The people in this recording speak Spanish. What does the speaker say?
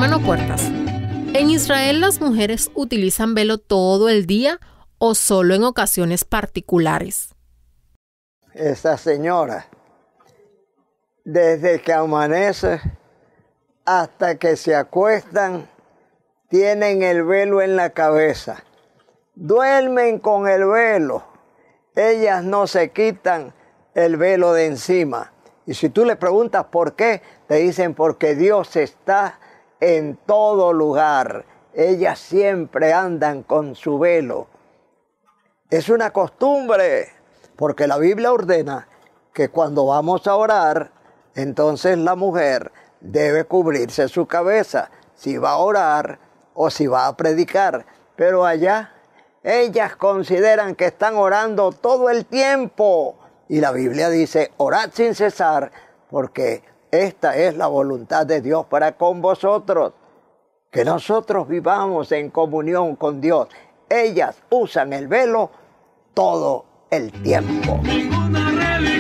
Hermano Puertas, ¿en Israel las mujeres utilizan velo todo el día o solo en ocasiones particulares? Esta señora, desde que amanece hasta que se acuestan, tienen el velo en la cabeza. Duermen con el velo. Ellas no se quitan el velo de encima. Y si tú le preguntas por qué, te dicen porque Dios está en todo lugar. Ellas siempre andan con su velo. Es una costumbre, porque la Biblia ordena que cuando vamos a orar, entonces la mujer debe cubrirse su cabeza, si va a orar o si va a predicar. Pero allá, ellas consideran que están orando todo el tiempo. Y la Biblia dice, orad sin cesar, porque esta es la voluntad de Dios para con vosotros. Que nosotros vivamos en comunión con Dios. Ellas usan el velo todo el tiempo.